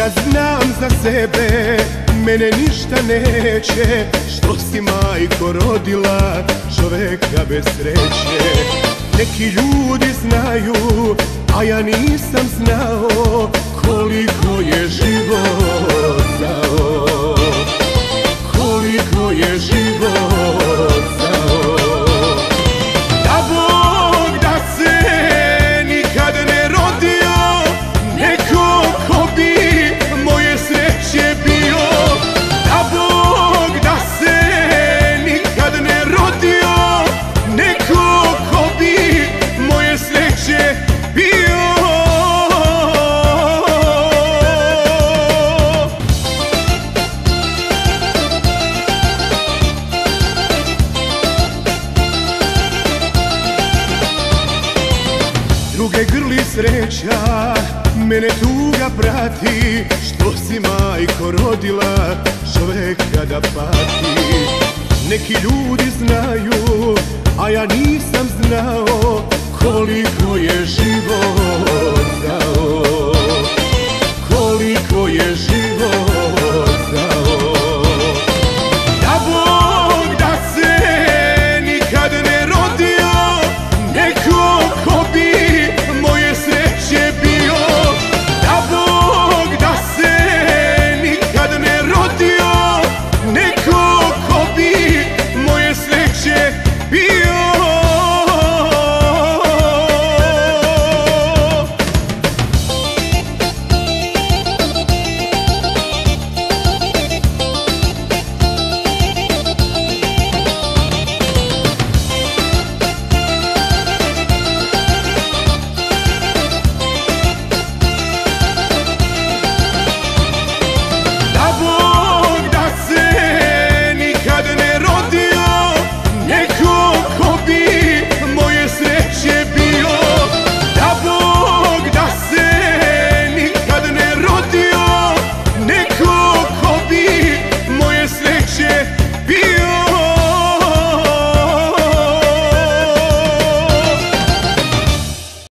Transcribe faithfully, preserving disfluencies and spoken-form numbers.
Ja znam za sebe, mene ništa neće, što si majko rodila čoveka bez sreće. Neki ljudi znaju, a ja nisam znao koliko je život dao, koliko je život dao. Da Bog da se nikad ne rodio neko ko bi moje sreće bio. Da Bog da se nikad ne rodio neko ko bi moje sreće bio. Druge grli sreća, mene tuga prati, što si majko rodila čoveka da pati. Neki ljudi znaju, a ja nisam znao koliko je život dao, koliko je život